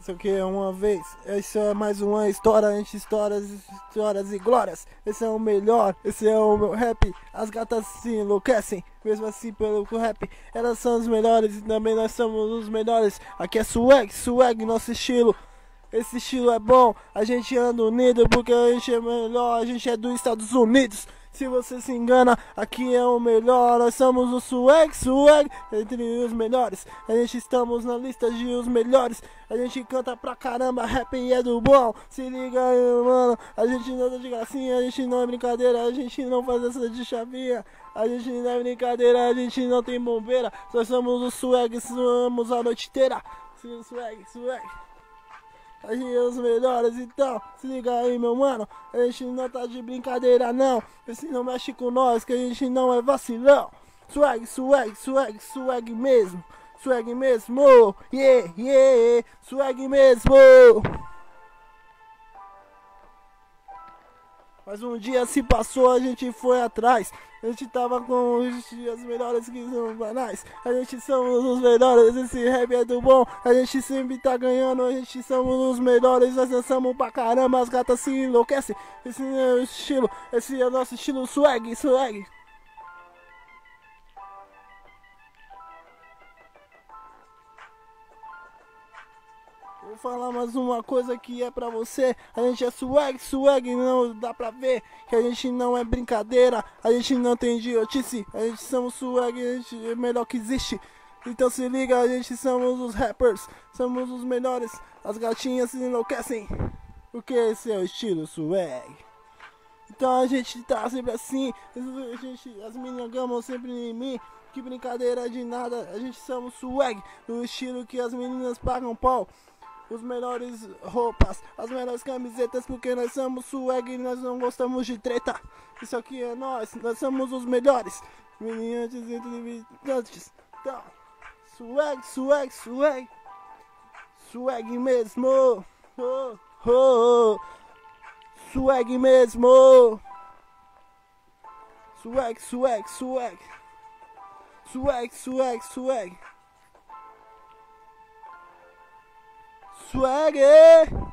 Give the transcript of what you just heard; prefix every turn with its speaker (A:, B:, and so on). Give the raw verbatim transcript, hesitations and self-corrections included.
A: Isso aqui é uma vez, isso é mais uma história, entre histórias, histórias e glórias. Esse é o melhor, esse é o meu rap. As gatas se enlouquecem, mesmo assim pelo rap. Elas são os melhores e também nós somos os melhores. Aqui é swag, swag, nosso estilo. Esse estilo é bom, a gente anda unido porque a gente é melhor, a gente é dos Estados Unidos. Se você se engana, aqui é o melhor. Nós somos o swag, swag, entre os melhores. A gente estamos na lista de os melhores. A gente canta pra caramba, rap e é do bom. Se liga aí, mano, a gente não é de gracinha, a gente não é brincadeira, a gente não faz essa de chavinha. A gente não é brincadeira, a gente não tem bombeira. Nós somos o swag, somos a noite inteira. Swag, swag. A gente é os melhores, então, se liga aí, meu mano. A gente não tá de brincadeira, não. Esse não mexe com nós, que a gente não é vacilão. Swag, swag, swag, swag mesmo. Swag mesmo, yeah, yeah. Swag mesmo. Mas um dia se passou, a gente foi atrás. A gente tava com os dias melhores que são banais. A gente somos os melhores, esse rap é do bom. A gente sempre tá ganhando, a gente somos os melhores. Nós dançamos pra caramba, as gatas se enlouquecem. Esse é o estilo, esse é o nosso estilo swag, swag. Vou falar mais uma coisa que é pra você. A gente é swag, swag, não dá pra ver que a gente não é brincadeira. A gente não tem idiotice. A gente somos swag, a gente é o melhor que existe. Então se liga, a gente somos os rappers, somos os melhores. As gatinhas se enlouquecem, porque esse é o estilo swag. Então a gente tá sempre assim, a gente, as meninas gamam sempre em mim. Que brincadeira de nada, a gente somos swag, no estilo que as meninas pagam pau. Os melhores roupas, as melhores camisetas, porque nós somos swag e nós não gostamos de treta. Isso aqui é nós, nós somos os melhores. Meninas entrevistantes. Então, swag, swag, swag. Swag mesmo. Oh, oh, oh. Swag mesmo. Swag, swag, swag. Swag, swag, swag. Swag!